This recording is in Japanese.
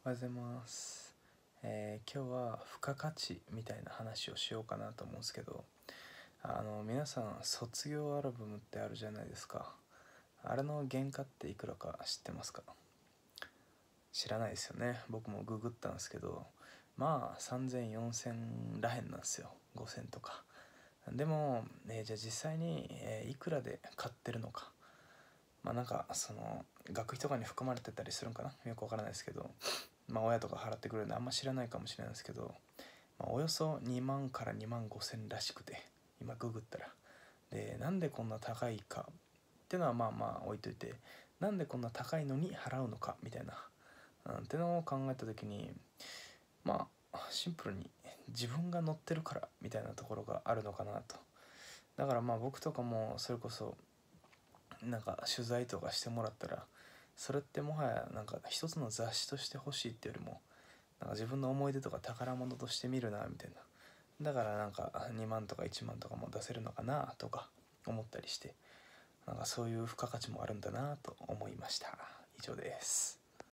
おはようございます。今日は付加価値みたいな話をしようかなと思うんですけど、皆さん卒業アルバムってあるじゃないですか。あれの原価っていくらか知ってますか？知らないですよね。僕もググったんですけど、まあ3000、4000らへんなんですよ。5000とか。でも、じゃあ実際に、いくらで買ってるのか。まあなんか学費とかに含まれてたりするんかな、よくわからないですけど、まあ親とか払ってくれるんであんま知らないかもしれないですけど、およそ2万から2万5千らしくて、今ググったら。で、なんでこんな高いかっていうのはまあまあ置いといて、なんでこんな高いのに払うのかみたいな、ってのを考えた時に、まあシンプルに自分が乗ってるからみたいなところがあるのかなと。だからまあ僕とかもそれこそなんか取材とかしてもらったら、それってもはやなんか一つの雑誌として欲しいっていうよりも、なんか自分の思い出とか宝物として見るなみたいな。だからなんか2万とか1万とかも出せるのかなとか思ったりして、なんかそういう付加価値もあるんだなと思いました。以上です。